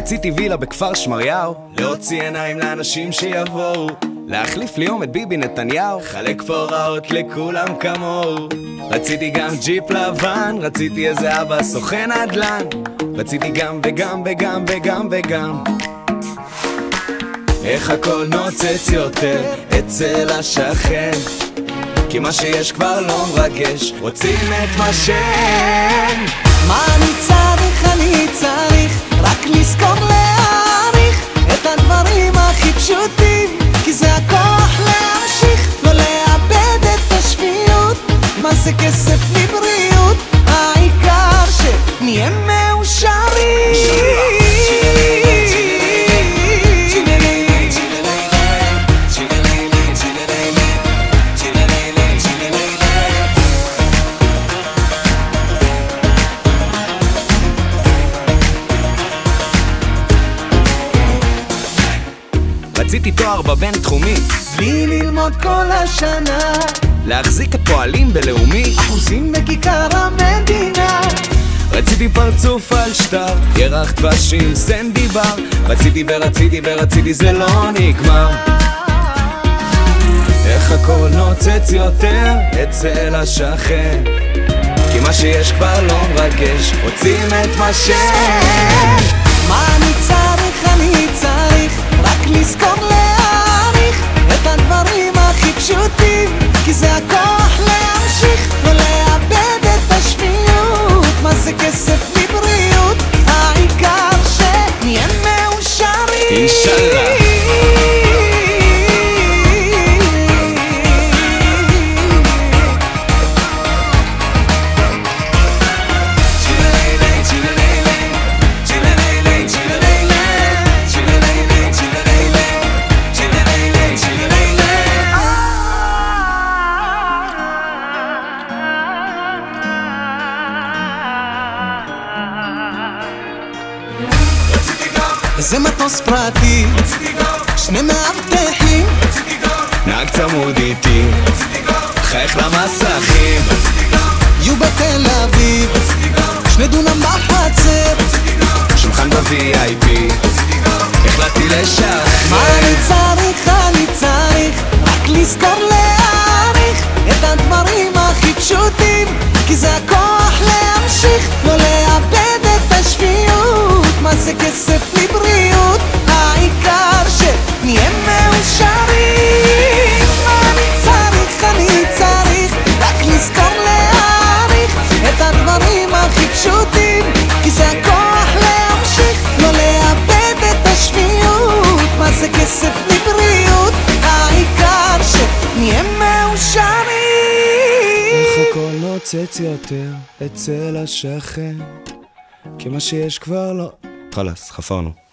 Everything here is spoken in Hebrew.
רציתי וילה בכפר שמריהו, להוציא עיניים לאנשים שיבואו, להחליף לי יום את ביבי נתניהו, חלק פורעות לכולם כמוהו. רציתי גם ג'יפ לבן, רציתי איזה אבא סוכן נדל"ן, רציתי גם וגם וגם וגם וגם. איך הכל נוצץ יותר אצל השכן, כי מה שיש כבר לא מרגש, רוצים את מה שאין. מה אני צריך רק לזכור להעריך את הדברים הכי פשוטים, כי זה הכוח להמשיך, לא לאבד את השפיות. מה זה כסף בלי בריאות, העיקר שנהיה מאושרים. רציתי תואר בבין תחומי, בלי ללמוד כל השנה, להחזיק את פועלים בלאומי, אחוזים בכיכר המדינה. רציתי פרצוף על שטר, ירח דבשים, סנדי בר, רציתי ורציתי ורציתי, זה לא נגמר. איך הכל נוצץ יותר אצל השכן, כי מה שיש כבר לא מרגש, רוצים את מה שאין. מה אני צריך רק לזכור להעריך את הדברים הכי פשוטים, כי זה הכוח להמשיך, לא לאבד את השפיות. מה זה כסף בלי בריאות, העיקר שנהיה מאושרים. אינשאללה. זה מטוס פרטי, שני מאבטחים, נהג צמוד איתי, חייך למסכים, יהיו בתל אביב, 2 דונם בחצר, שולחן ב-VIP, החלטתי לשחרר. מה אני צריך רק לזכור להעריך את הדברים הכי פשוטים, כי זה הכוח להמשיך, לא לאבד את השפיות. מה זה כסף בלי בריאות, העיקר שנהיה מאושרים. מה אני צריך רק לזכור להעריך את הדברים הכי פשוטים, כי זה הכוח להמשיך, לא לאבד את השפיות. מה זה כסף בלי בריאות, העיקר שנהיה מאושרים. איך הכל נוצץ יותר אצל השכן, כי מה שיש כבר לא... חלאס, חפרנו.